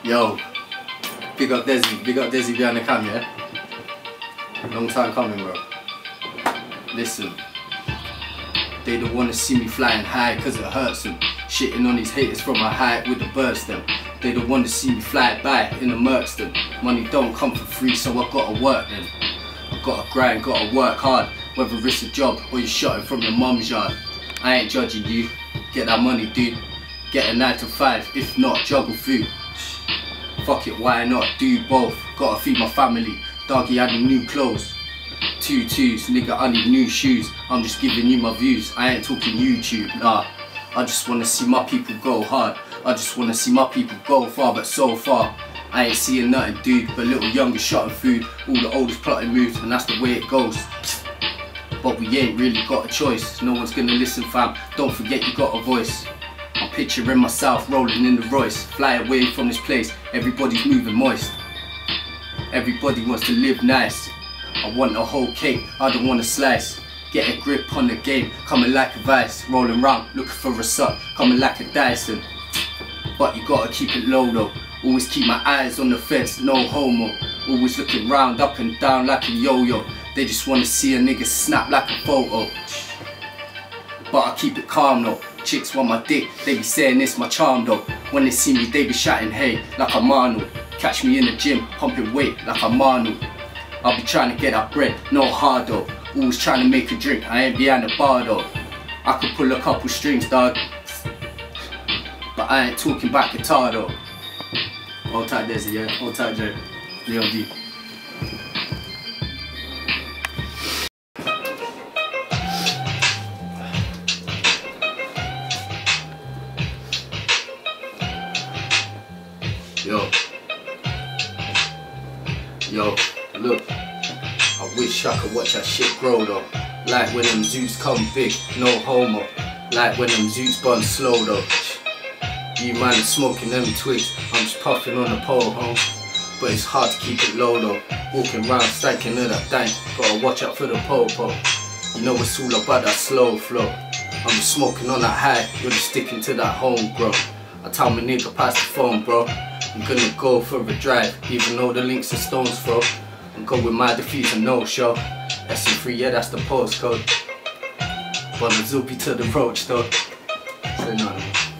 Yo, big up Desi behind the cam, yeah? Long time coming, bro. Listen, they don't wanna see me flying high cause it hurts them. Shitting on these haters from a height with the birds them. They don't wanna see me fly by in the mercs them. Money don't come for free, so I gotta work them. I gotta grind, gotta work hard, whether it's a job or you're shotting from your mum's yard. I ain't judging you, get that money, dude. Get a 9 to 5, if not, juggle food. Fuck it, why not? Do both. Gotta feed my family. Doggy, I need new clothes. 2 twos, nigga, I need new shoes. I'm just giving you my views. I ain't talking YouTube, nah. I just wanna see my people go hard. I just wanna see my people go far, but so far I ain't seeing nothing, dude. But little youngers shotting food, all the oldest plotting moves, and that's the way it goes. But we ain't really got a choice. No one's gonna listen, fam. Don't forget you got a voice. I'm picturing myself rolling in the Royce. Fly away from this place, everybody's moving moist. Everybody wants to live nice. I want a whole cake, I don't want a slice. Get a grip on the game, coming like a vice. Rolling round, looking for a suck, coming like a Dyson. But you gotta keep it low though. Always keep my eyes on the fence, no homo. Always looking round, up and down like a yo-yo. They just wanna see a nigga snap like a photo. But I keep it calm though. Chicks want my dick, they be saying it's my charm though. When they see me, they be shouting hey, like I'm Arnold. Catch me in the gym, pumping weight like I'm Arnold. I'll be trying to get that bread, no hard though. Always trying to make a drink, I ain't behind the bar though. I could pull a couple strings, dog. But I ain't talking about guitar though. Hold tight Desi, yeah? Hold tight Jay. Leon D. Yo, look, I wish I could watch that shit grow though. Like when them zoots come big, no homo. Like when them zoots burn slow though. You man are smoking them twigs, I'm just puffing on the pole, home. But it's hard to keep it low though. Walking round stanking of that dank, gotta watch out for the po-po. You know it's all about that slow flow. I'm just smoking on that high, you're just sticking to that home, bro. I tell my nigga pass the phone, bro. I'm gonna go for a drive, even though the links are stones throw. I'm going with my defeats and no show. SM3, yeah, that's the postcode. But the Zoopy to the roach though. Say nothing.